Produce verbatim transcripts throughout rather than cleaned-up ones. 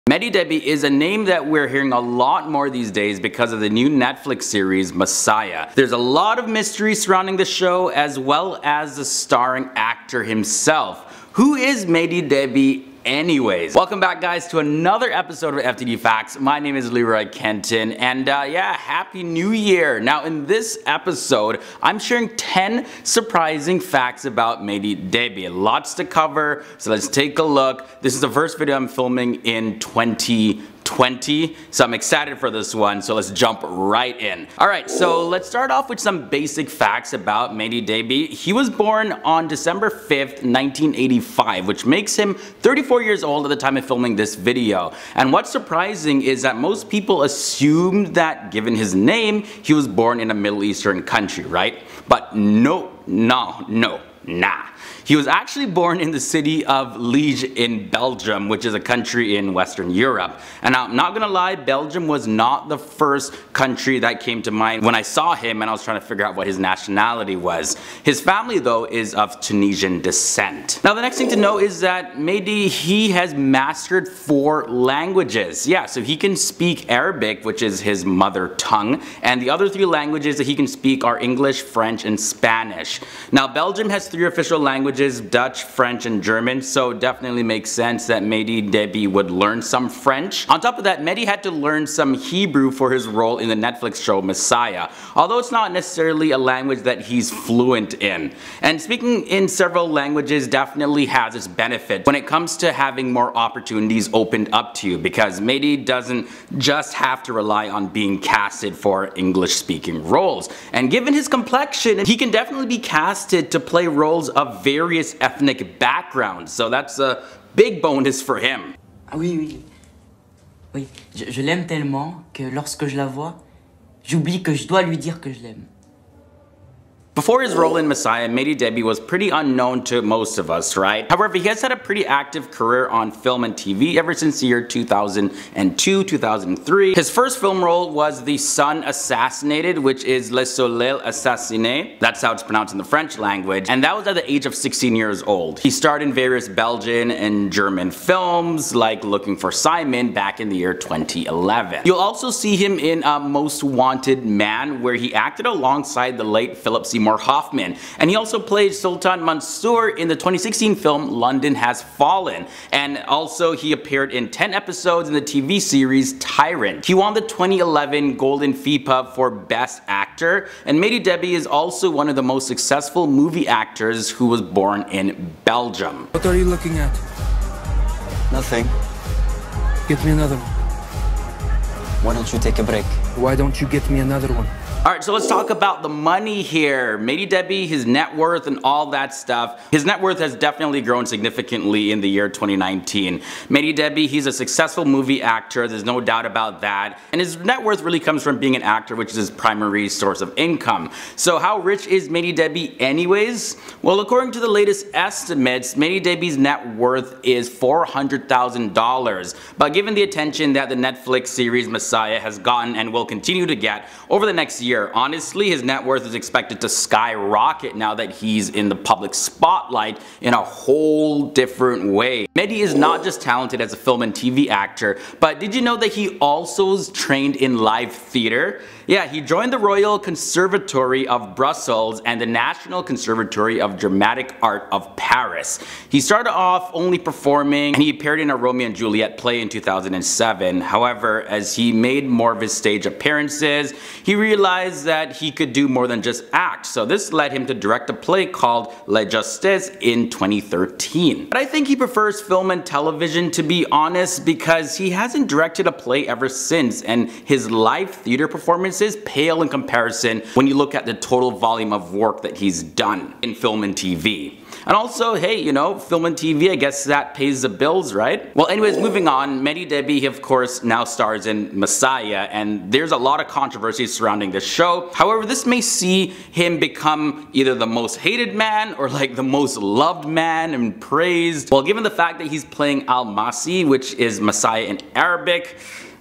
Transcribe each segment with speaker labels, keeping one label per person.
Speaker 1: Mehdi Debi is a name that we're hearing a lot more these days because of the new Netflix series Messiah. There's a lot of mystery surrounding the show as well as the starring actor himself. Who is Mehdi Debi anyways? Welcome back guys to another episode of F T D Facts. My name is Leroy Kenton and uh, yeah, happy new year. Now in this episode, I'm sharing ten surprising facts about Mehdi Debi. Lots to cover, so let's take a look. This is the first video I'm filming in twenty twenty, so I'm excited for this one, so let's jump right in. Alright, so let's start off with some basic facts about Mehdi Debi. He was born on December fifth, nineteen eighty-five, which makes him thirty-four years old at the time of filming this video. And what's surprising is that most people assumed that given his name, he was born in a Middle Eastern country, right? But no, no, no, nah. He was actually born in the city of Liege in Belgium, which is a country in Western Europe. And I'm not gonna lie, Belgium was not the first country that came to mind when I saw him and I was trying to figure out what his nationality was. His family though is of Tunisian descent. Now the next thing to know is that Mehdi, he has mastered four languages. Yeah, so he can speak Arabic, which is his mother tongue, and the other three languages that he can speak are English, French, and Spanish. Now Belgium has three official languages, Dutch, French, and German, so definitely makes sense that Mehdi Debi would learn some French. On top of that, Mehdi had to learn some Hebrew for his role in the Netflix show Messiah, although it's not necessarily a language that he's fluent in. And speaking in several languages definitely has its benefit when it comes to having more opportunities opened up to you, because Mehdi doesn't just have to rely on being casted for English-speaking roles. And given his complexion, he can definitely be casted to play roles of various ethnic backgrounds, so that's a big bonus for him.
Speaker 2: Ah oui, oui, oui. Je, je l'aime tellement que lorsque je la vois, j'oublie que je dois lui dire que je l'aime.
Speaker 1: Before his role in Messiah, Mehdi Debi was pretty unknown to most of us, right? However, he has had a pretty active career on film and T V ever since the year two thousand two, two thousand three. His first film role was The Sun Assassinated, which is Le Soleil Assassiné. That's how it's pronounced in the French language. And that was at the age of sixteen years old. He starred in various Belgian and German films, like Looking for Simon back in the year twenty eleven. You'll also see him in uh, Most Wanted Man, where he acted alongside the late Philip Seymour Hoffman, and he also played Sultan Mansour in the twenty sixteen film London Has Fallen, and also he appeared in ten episodes in the T V series Tyrant. He won the twenty eleven Golden FIPA for Best Actor, and Mehdi Debi is also one of the most successful movie actors who was born in Belgium.
Speaker 3: What are you looking at?
Speaker 4: Nothing.
Speaker 3: Get me another one.
Speaker 4: Why don't you take a break?
Speaker 3: Why don't you get me another one?
Speaker 1: Alright, so let's talk about the money here. Mehdi Debi, his net worth and all that stuff. His net worth has definitely grown significantly in the year twenty nineteen. Mehdi Debi, he's a successful movie actor, there's no doubt about that. And his net worth really comes from being an actor, which is his primary source of income. So how rich is Mehdi Debi anyways? Well, according to the latest estimates, Mehdi Debi's net worth is four hundred thousand dollars. But given the attention that the Netflix series Messiah has gotten and will continue to get over the next year, honestly, his net worth is expected to skyrocket now that he's in the public spotlight in a whole different way. Mehdi is not just talented as a film and T V actor, but did you know that he also is trained in live theater? Yeah, he joined the Royal Conservatory of Brussels and the National Conservatory of Dramatic Art of Paris. He started off only performing, and he appeared in a Romeo and Juliet play in two thousand seven. However, as he made more of his stage appearances, he realized that he could do more than just act. So this led him to direct a play called La Justice in twenty thirteen. But I think he prefers film and television, to be honest, because he hasn't directed a play ever since, and his live theater performances pale in comparison when you look at the total volume of work that he's done in film and T V. And also, hey, you know, film and T V, I guess that pays the bills, right? Well, anyways, moving on, Mehdi Debi, of course, now stars in Messiah, and there's a lot of controversy surrounding this show. However, this may see him become either the most hated man or like the most loved man and praised. Well, given the fact that he's playing Al-Masi, which is Messiah in Arabic,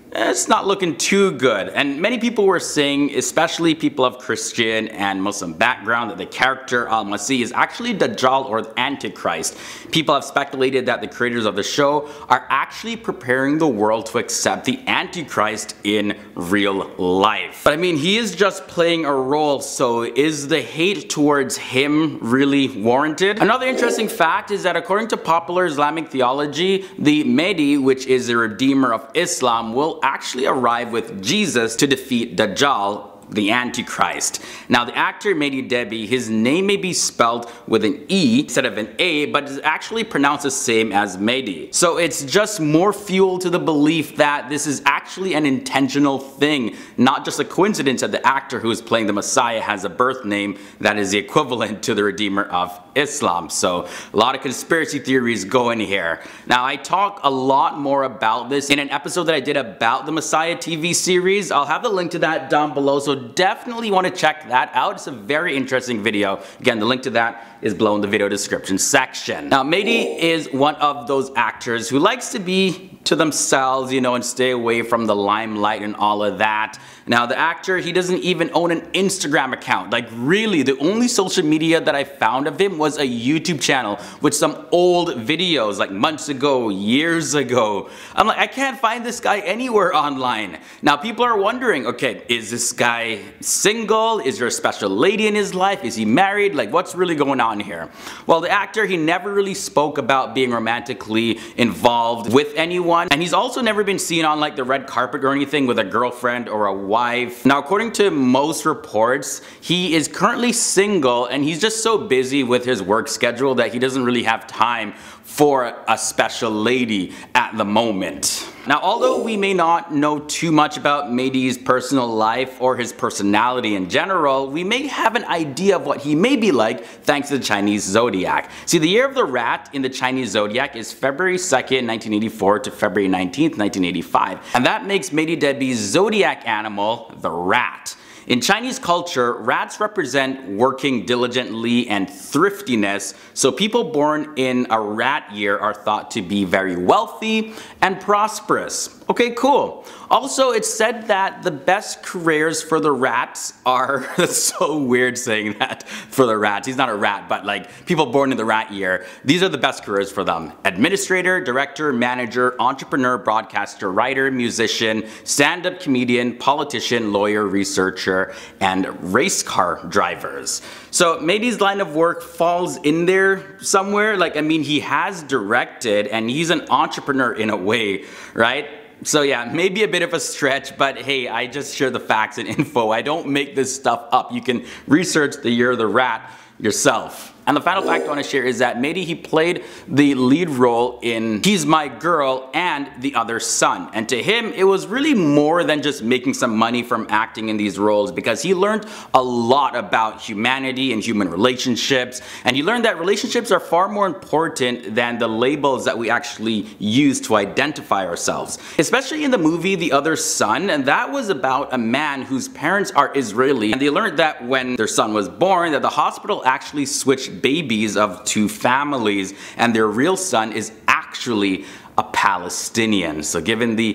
Speaker 1: it's not looking too good. And many people were saying, especially people of Christian and Muslim background, that the character Al-Masih is actually Dajjal or the Antichrist. People have speculated that the creators of the show are actually preparing the world to accept the Antichrist in real life. But I mean, he is just playing a role, so is the hate towards him really warranted? Another interesting fact is that according to popular Islamic theology, the Mahdi, which is the redeemer of Islam, will actually arrive with Jesus to defeat Dajjal, the Antichrist. Now the actor Mehdi Debi, his name may be spelled with an E instead of an A, but is actually pronounced the same as Mehdi. So it's just more fuel to the belief that this is actually an intentional thing, not just a coincidence that the actor who is playing the Messiah has a birth name that is the equivalent to the Redeemer of Islam. So a lot of conspiracy theories going here. Now I talk a lot more about this in an episode that I did about the Messiah T V series. I'll have the link to that down below, so definitely want to check that out. It's a very interesting video. Again, the link to that is below in the video description section. Now Mehdi is one of those actors who likes to be to themselves, you know, and stay away from the limelight and all of that. Now the actor, he doesn't even own an Instagram account. Like really, the only social media that I found of him was a YouTube channel with some old videos like months ago, years ago. I'm like, I can't find this guy anywhere online. Now people are wondering, okay, is this guy single? Is there a special lady in his life? Is he married? Like what's really going on here? Well, the actor, he never really spoke about being romantically involved with anyone, and he's also never been seen on like the red carpet or anything with a girlfriend or a wife. Now according to most reports, he is currently single and he's just so busy with his work schedule that he doesn't really have time for a special lady at the moment. Now although we may not know too much about Mehdi's personal life or his personality in general, we may have an idea of what he may be like thanks to the Chinese zodiac. See, the year of the rat in the Chinese zodiac is February second, nineteen eighty-four to February nineteenth, nineteen eighty-five, and that makes Mehdi Debi's zodiac animal the rat. In Chinese culture, rats represent working diligently and thriftiness, so people born in a rat year are thought to be very wealthy and prosperous. Okay, cool. Also, it's said that the best careers for the rats are, that's so weird saying that for the rats. He's not a rat, but like people born in the rat year, these are the best careers for them. Administrator, director, manager, entrepreneur, broadcaster, writer, musician, stand-up comedian, politician, lawyer, researcher, and race car drivers. So Mehdi's line of work falls in there somewhere. Like, I mean, he has directed and he's an entrepreneur in a way, right? So yeah, maybe a bit of a stretch, but hey, I just share the facts and info. I don't make this stuff up. You can research the year of the rat yourself. And the final fact I want to share is that Mehdi, he played the lead role in He's My Girl and The Other Son. And to him, it was really more than just making some money from acting in these roles, because he learned a lot about humanity and human relationships. And he learned that relationships are far more important than the labels that we actually use to identify ourselves. Especially in the movie The Other Son, and that was about a man whose parents are Israeli. And they learned that when their son was born, that the hospital actually switched babies of two families, and their real son is actually a Palestinian. So given the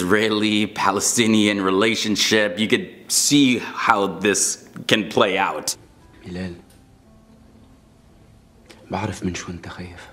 Speaker 1: Israeli-Palestinian relationship, you could see how this can play out.
Speaker 5: Bilal, بعرف من شو أنت خايف.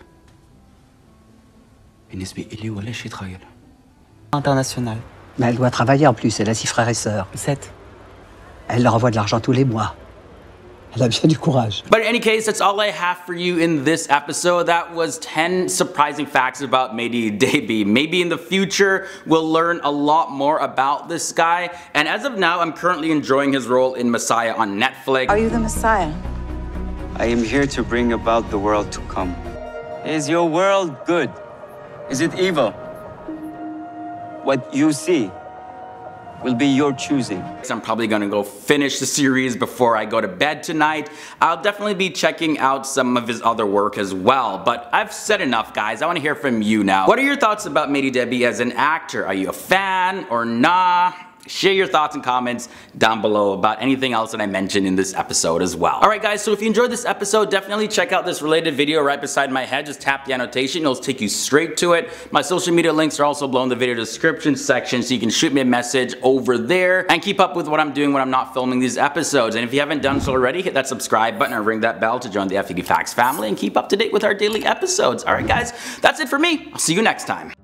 Speaker 5: بالنسبة إلي ولا شيء تغير.
Speaker 2: International.
Speaker 6: Mais elle doit travailler en plus, elle a six frères et sœurs.
Speaker 2: Sept.
Speaker 6: Elle leur envoie de l'argent tous les mois. Elle a bien du courage.
Speaker 1: But in any case, that's all I have for you in this episode. That was ten surprising facts about Mehdi Debi. Maybe in the future, we'll learn a lot more about this guy. And as of now, I'm currently enjoying his role in Messiah on Netflix.
Speaker 7: Are you the Messiah?
Speaker 4: I am here to bring about the world to come. Is your world good? Is it evil? What you see will be your choosing.
Speaker 1: I'm probably gonna go finish the series before I go to bed tonight. I'll definitely be checking out some of his other work as well, but I've said enough, guys. I wanna hear from you now. What are your thoughts about Mehdi Debi as an actor? Are you a fan or nah? share your thoughts and comments down below about anything else that I mentioned in this episode as well. Alright guys, so if you enjoyed this episode, definitely check out this related video right beside my head. Just tap the annotation, it'll take you straight to it. My social media links are also below in the video description section, so you can shoot me a message over there and keep up with what I'm doing when I'm not filming these episodes. And if you haven't done so already, hit that subscribe button and ring that bell to join the F A Q Facts family and keep up to date with our daily episodes. Alright guys, that's it for me. I'll see you next time.